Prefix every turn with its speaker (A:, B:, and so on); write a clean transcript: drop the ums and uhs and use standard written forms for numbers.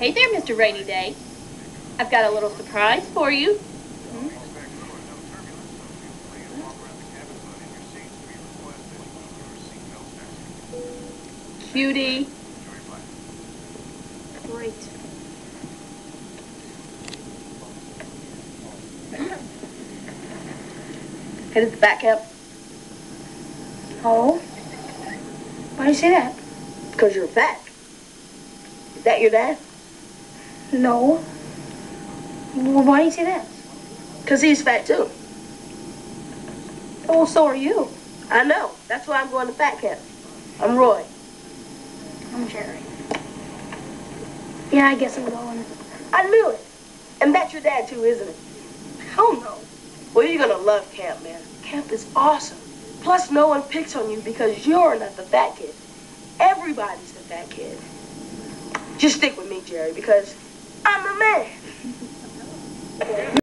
A: Hey there, Mr. Rainy Day. I've got a little surprise for you. Cutie. Great.
B: Headed to the back camp?
C: Oh? Why do you say that?
B: Because you're fat. Is that your dad?
C: No. Well, why do you say that?
B: Because he's fat too.
C: Oh, so are you.
B: I know. That's why I'm going to fat camp. I'm Roy.
C: I'm Jerry. Yeah, I guess I'm going.
B: I knew it. And that's your dad too, isn't it?
C: Hell no.
B: Well, you're going to love camp, man. Camp is awesome. Plus, no one picks on you because you're not the fat kid. Everybody's the fat kid. Just stick with me, Jerry, because I'm the man.